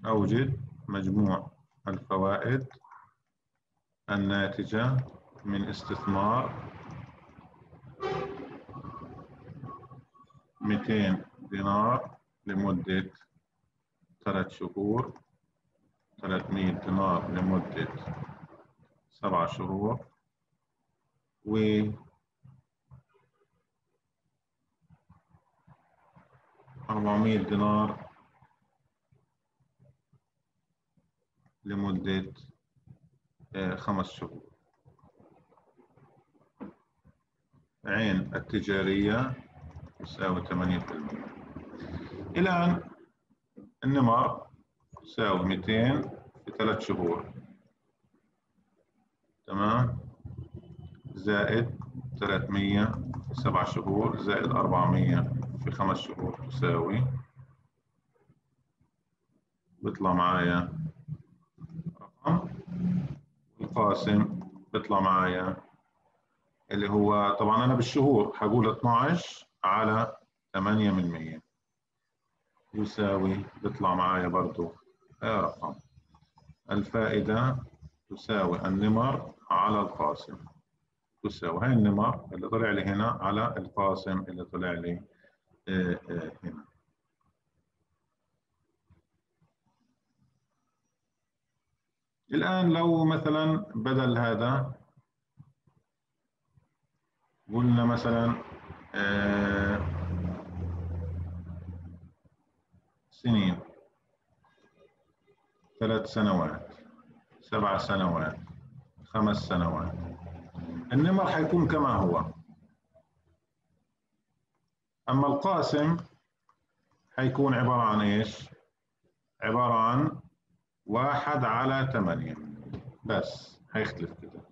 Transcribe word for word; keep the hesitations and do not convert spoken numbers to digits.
أوجد مجموع الفوائد الناتجة من استثمار مئتين دينار لمدة ثلاث شهور، ثلاثمئة دينار لمدة سبع شهور، و أربعمئة دينار لمدة خمس شهور. عين التجارية تساوي ثمانية بالمئة. الآن النمر تساوي مئتين في ثلاث شهور، تمام، زائد ثلاثمئة في سبع شهور، زائد أربعمئة في خمس شهور، تساوي، بيطلع معايا رقم، القاسم بيطلع معايا اللي هو طبعا أنا بالشهور هقول اثنعش على ثمانية بالمئة يساوي، بيطلع معايا برضو رقم. الفائدة تساوي النمر على القاسم، تساوي هاي النمر اللي طلع لي هنا على القاسم اللي طلع لي هنا. الآن لو مثلا بدل هذا قلنا مثلا آه سنين، ثلاث سنوات، سبع سنوات، خمس سنوات، النمر حيكون كما هو، أما القاسم حيكون عبارة عن إيش؟ عبارة عن واحد على ثمانية، بس هيختلف كده.